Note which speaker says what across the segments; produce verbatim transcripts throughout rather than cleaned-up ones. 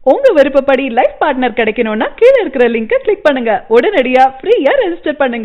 Speaker 1: உங்க விருப்பப்படி life partner கிடைக்கணும்னா கீழ இருக்கிற லிங்கை கிளிக் பண்ணுங்க. உடனடியா ஃப்ரீயா ரெஜிஸ்டர் பண்ணுங்க.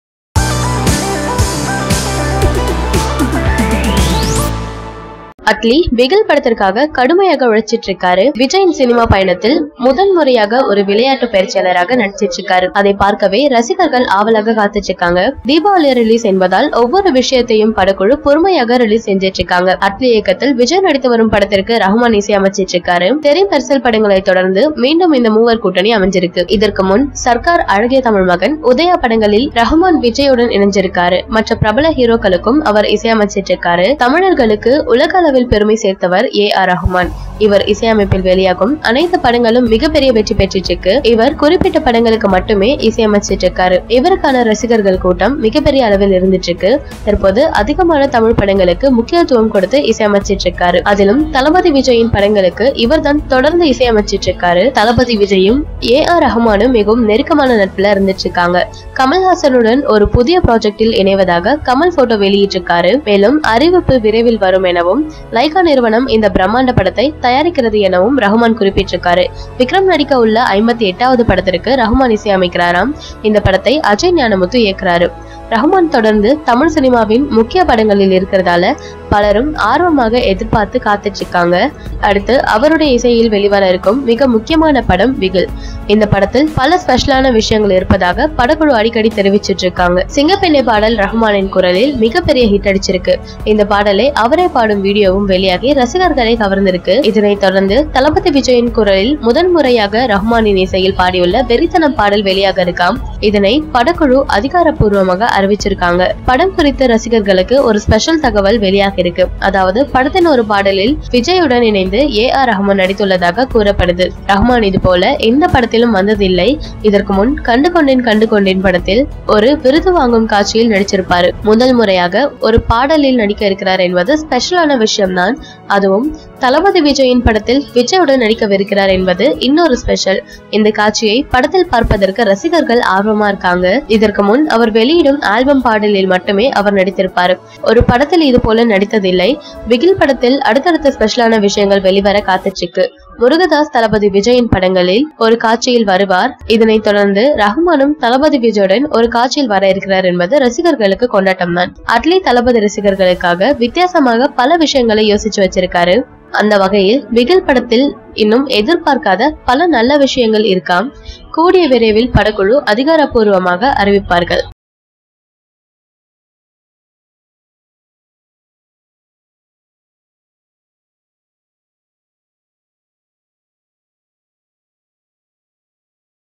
Speaker 2: அட்லி பிகில் படத்திற்காக கடுமையாக உழைச்சிட்டு இருக்காரு. விஜயின் சினிமா பயணத்தில் முதல் முறையாக ஒரு விளையாட்டு பயிற்சியாளராக நடிச்சிட்டு இருக்காரு. அதை பார்க்கவே ரசிகர்கள் ஆவலாக காத்துட்டு இருக்காங்க. தீபாவளி ரிலீஸ் என்பதால் ஒவ்வொரு விஷயத்தையும் படக்குழு பொறுமையாக ரிலீஸ் செஞ்சிட்டு இருக்காங்க. அட்லி இயக்கத்தில் விஜய் நடித்து வரும் படத்திற்கு ரஹ்மான் இசையமைச்சிட்டு இருக்காரு. தெரி மெர்சல் படங்களை தொடர்ந்து மீண்டும் இந்த மூவர் கூட்டணி அமைஞ்சிருக்கு. இதற்கு முன் சர்க்கார், அழகிய தமிழ் மகன், உதயா படங்களில் ரஹ்மான் விஜயுடன் இணைஞ்சிருக்காரு. மற்ற பிரபல ஹீரோக்களுக்கும் அவர் இசையமைச்சிட்டு இருக்காரு. தமிழர்களுக்கு உலக பெருமை சேர்த்தவர் ஏ ஆர் ரஹ்மான். இவர் இசையமைப்பில் வெளியாகும் அனைத்து படங்களும் மிகப்பெரிய வெற்றி பெற்றிட்டு இருக்கு. இவர் குறிப்பிட்ட படங்களுக்கு மட்டுமே இசையமைச்சிட்டு இருக்காரு. இவருக்கான ரசிகர்கள் கூட்டம் மிகப்பெரிய அளவில் இருந்துட்டு இருக்கு. தற்போது அதிகமான தமிழ் படங்களுக்கு முக்கியத்துவம் கொடுத்து இசையமைச்சிட்டு இருக்காரு. அதிலும் தளபதி விஜயின் படங்களுக்கு இவர் தான் தொடர்ந்து இசையமைச்சிட்டு இருக்காரு. தளபதி விஜயும் ஏ ஆர் ரஹ்மானும் மிகவும் நெருக்கமான நட்புல இருந்துட்டு இருக்காங்க. கமல்ஹாசனுடன் ஒரு புதிய ப்ராஜெக்டில் இணைவதாக கமல் போட்டோ வெளியிட்டிருக்காரு. மேலும் அறிவிப்பு விரைவில் வரும் எனவும் லைகா நிறுவனம் இந்த பிரம்மாண்ட படத்தை தயாரிக்கிறது எனவும் ரஹ்மான் குறிப்பிட்டிருக்காரு. விக்ரம் நடிக்க உள்ள ஐம்பத்தி எட்டாவது படத்திற்கு ரஹ்மான் இசையமைக்கிறாராம். இந்த படத்தை அஜய் ஞானமுத்து இயக்குறாரு. ரஹ்மான் தொடர்ந்து தமிழ் சினிமாவின் முக்கிய படங்களில் இருக்கிறதால பலரும் ஆர்வமாக எதிர்பார்த்து காத்துட்டு இருக்காங்க. அடுத்து அவருடைய இசையில் வெளிவர இருக்கும் மிக முக்கியமான படம் பிகில். இந்த படத்தில் பல ஸ்பெஷலான விஷயங்கள் இருப்பதாக படக்குழு அடிக்கடி தெரிவிச்சிட்டு இருக்காங்க. சிங்கப்பெண்ணை பாடல் ரஹ்மானின் குரலில் மிகப்பெரிய ஹிட் அடிச்சிருக்கு. இந்த பாடலை அவரே பாடும் வீடியோவும் வெளியாகி ரசிகர்களை கவர்ந்திருக்கு. இதனைத் தொடர்ந்து தளபதி விஜயின் குரலில் முதன் முறையாக ரஹ்மானின் இசையில் பாடியுள்ள வெறித்தனம் பாடல் வெளியாக இருக்காம். இதனை படக்குழு அதிகாரப்பூர்வமாக அறிவிச்சிருக்காங்க. படம் குறித்த ரசிகர்களுக்கு ஒரு ஸ்பெஷல் தகவல் வெளியாக இருக்கு. அதாவது படத்தின் ஒரு பாடலில் விஜயுடன் இணைந்து ஏ ஆர் ரஹ்மான் நடித்துள்ளதாக கூறப்படுது. ரஹ்மான் இது போல எந்த படத்திலும் வந்ததில்லை. இதற்கு முன் கண்டு கொண்டேன் கண்டு கொண்டேன் படத்தில் ஒரு விருது வாங்கும் காட்சியில் நடிச்சிருப்பாரு. முதல் முறையாக ஒரு பாடலில் நடிக்க இருக்கிறார் என்பது ஸ்பெஷலான விஷயம் தான். அதுவும் தளபதி விஜயின் படத்தில் விஜயுடன் நடிக்கவிருக்கிறார் என்பது இன்னொரு ஸ்பெஷல். இந்த காட்சியை படத்தில் பார்ப்பதற்கு ரசிகர்கள் ஆர்வமா இருக்காங்க. இதற்கு முன் அவர் வெளியிடும் ஆல்பம் பாடலில் மட்டுமே அவர் நடித்திருப்பாரு. ஒரு படத்தில் இது போல நடித்ததில்லை. பிகில் படத்தில் அடுத்தடுத்த ஸ்பெஷலான விஷயங்கள் வெளிவர காத்துச்சிருக்கு. முருகதாஸ் தளபதி விஜயின் படங்களில் ஒரு காட்சியில் வருவார். இதனைத் தொடர்ந்து ரஹ்மானும் தளபதி விஜயுடன் ஒரு காட்சியில் வர இருக்கிறார் என்பது ரசிகர்களுக்கு கொண்டாட்டம் தான். அட்லி தளபதி ரசிகர்களுக்காக வித்தியாசமாக பல விஷயங்களை யோசிச்சு வச்சிருக்காரு. அந்த வகையில் பிகில் படத்தில் இன்னும் எதிர்பார்க்காத பல நல்ல விஷயங்கள் இருக்காம். கூடிய விரைவில் படக்குழு அதிகாரப்பூர்வமாக அறிவிப்பார்கள்.